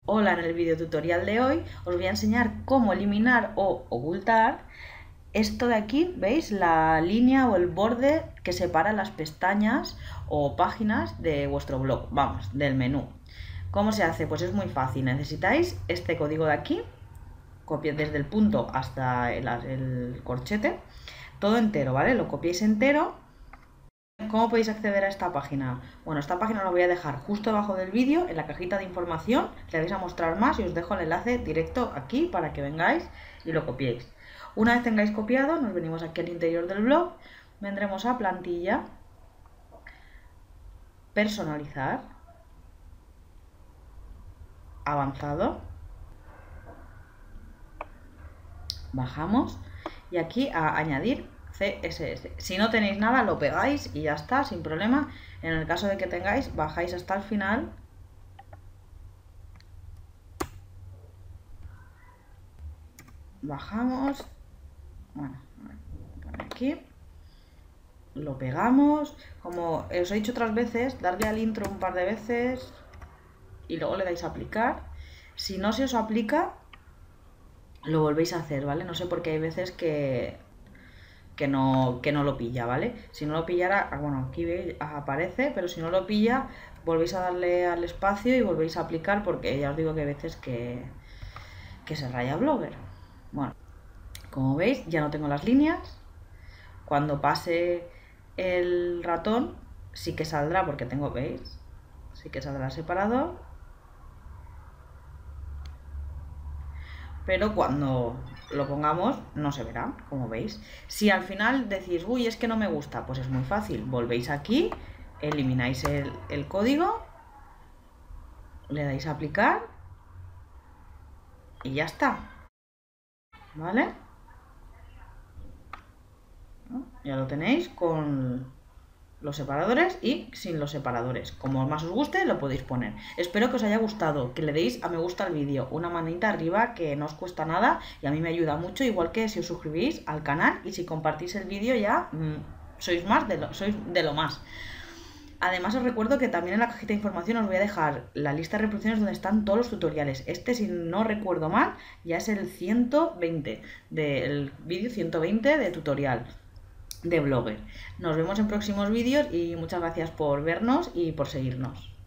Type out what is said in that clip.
Hola, en el video tutorial de hoy os voy a enseñar cómo eliminar o ocultar esto de aquí, ¿veis? La línea o el borde que separa las pestañas o páginas de vuestro blog, vamos, del menú. ¿Cómo se hace? Pues es muy fácil, necesitáis este código de aquí, copiad desde el punto hasta el corchete, todo entero, ¿vale? Lo copiáis entero. ¿Cómo podéis acceder a esta página? Bueno, esta página la voy a dejar justo debajo del vídeo, en la cajita de información, le vais a mostrar más y os dejo el enlace directo aquí para que vengáis y lo copiéis. Una vez tengáis copiado, nos venimos aquí al interior del blog, vendremos a plantilla, personalizar, avanzado, bajamos y aquí a añadir CSS. Si no tenéis nada, lo pegáis y ya está, sin problema. En el caso de que tengáis, bajáis hasta el final. Bajamos. Bueno, aquí. Lo pegamos. Como os he dicho otras veces, darle al intro un par de veces y luego le dais a aplicar. Si no se os aplica, lo volvéis a hacer, ¿vale? No sé por qué hay veces que no lo pilla, ¿vale? Si no lo pillara, bueno, aquí veis, aparece, pero si no lo pilla, volvéis a darle al espacio y volvéis a aplicar, porque ya os digo que hay veces que se raya Blogger. Bueno, como veis, ya no tengo las líneas. Cuando pase el ratón, sí que saldrá, porque tengo, ¿veis? Sí que saldrá el separador. Pero cuando lo pongamos no se verá, como veis. Si al final decís, uy, es que no me gusta, pues es muy fácil. Volvéis aquí, elimináis el código, le dais a aplicar y ya está. ¿Vale? Ya lo tenéis con los separadores y sin los separadores. Como más os guste, lo podéis poner. Espero que os haya gustado, que le deis a me gusta al vídeo, una manita arriba que no os cuesta nada y a mí me ayuda mucho, igual que si os suscribís al canal y si compartís el vídeo ya sois de lo más. Además os recuerdo que también en la cajita de información os voy a dejar la lista de reproducciones donde están todos los tutoriales. Este, si no recuerdo mal, ya es el 120, del vídeo 120 de tutorial de Blogger. Nos vemos en próximos vídeos y muchas gracias por vernos y por seguirnos.